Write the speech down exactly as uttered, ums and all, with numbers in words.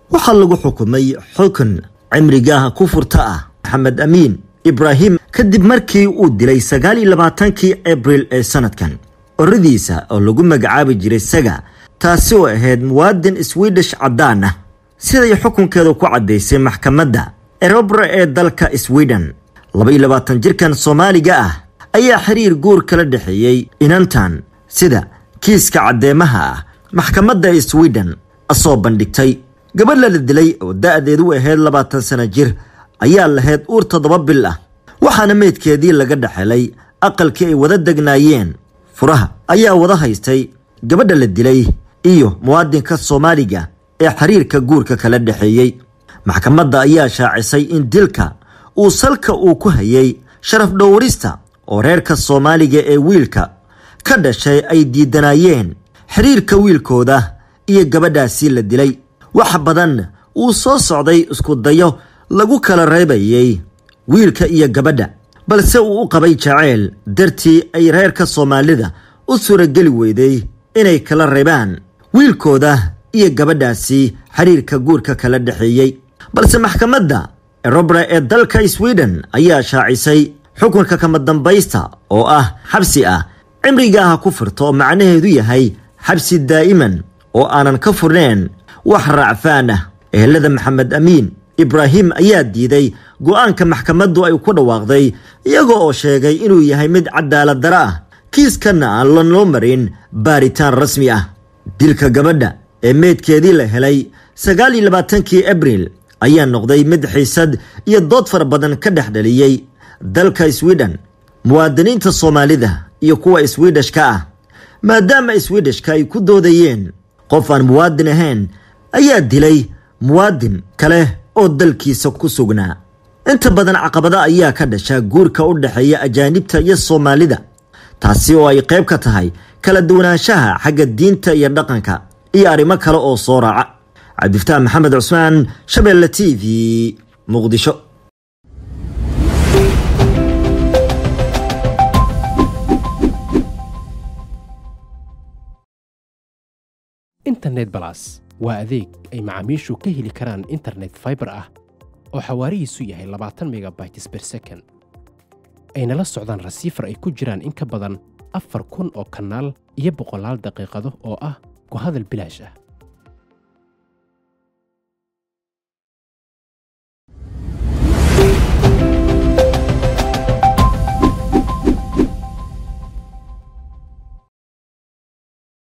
waxaa lagu xukumay xukun cimrigaha ku furta ah Maxamed Amiin Ibrahim kadib markii uu dilay sagaal iyo labaatankii Abriil ee sanadkan oradiisa oo lagu magacaabi jiray Saga taasi oo ahayd muwaadin Swedish cadaan ah sida xukunkeedu ku cadeysay maxkamadda Erebro ee dalka Sweden laba iyo labaatan jirkan Soomaaliga ah ayaa xiriir guur kala dhaxeeyay inantan sida kiiska cadeemaha ah maxkamadda Sweden asoo bandhigtay gabadh la dilay oo da'deedu ahayd labaatan sano jir ayaa lahayd uur toddoba bil ah waxaana meedkeedii laga dhaxelay aqalkii ay wada degnaayeen furaha ayaa wada haystay gabadha la dilay iyo muwaadinka Soomaaliga ee xiriirka guurka kala dhaxeeyay maxkamadda ayaa shaacisay in dilka uu salka uu ku hayay sharaf dhowrista oo reerka Soomaaliga ee wiilka ka dhashay ay diidanayeen xiriirka wiilkooda iyo gabadhaasi la dilay wax badan uu soo socday isku dayo lagu kala reebayay wiilka iyo gabadha balse uu u qabay jacayl dartii ay reerka Soomaalida u suuragali weyday inay kala reebaan wiilkooda iyo gabadhaasi xiriirka guurka kala dhaxeeyay balse maxkamadda Erebro ee dalka Sweden ayaa shaacisay xukunka kama dambaysta oo ah xabsi ah cimrigaha ku furto macnaheedu yahay xabsi daa'iman oo aanan ka furneen wax raacfaan ah ehelada Maxamed Amiin Ibrahim ayaa diiday go'aanka maxkamaddu ay ku dhawaaqday iyagoo oo sheegay inuu yahay mid cadaalad dara ah kiiskana aan loo marin baaritaan rasmi ah dilka gabadha ee meedkeedii la helay sagaal iyo labaatankii Abriil ayaa noqday mid xiisad iyo dood fara badan ka dhaxdhaliyay dalka Sweden muwaadiniinta Soomaalida iyo kuwa Swedishka ah maadaama Swedishka ay ku doodayeen qof aan muwaadin ahayn ayaa dilay muwaadin kale oo dalkiisa ku sugnaa inta badan caqabada ayaa ka dhasha guurka u dhaxeeya ajaanibta iyo Soomaalida taasi oo ay qayb ka tahay kala duwanaanshaha xagga diinta iyo dhaqanka iyo arrimo kale oo soo raaca Cabdifataax Maxamed Cusmaan Shabeelle T V Muqdisho internet plus waa adeeg ay macaamiishu ka heli karaan internet fiber ah oo xawaarihiisu yahay labaatan megabytes per second ayna la socdaan rasiifar ay ku jiraan in ka badan afar kun oo kanaal iyo boqolaal daqiiqado oo ah ku hadal bilaash ah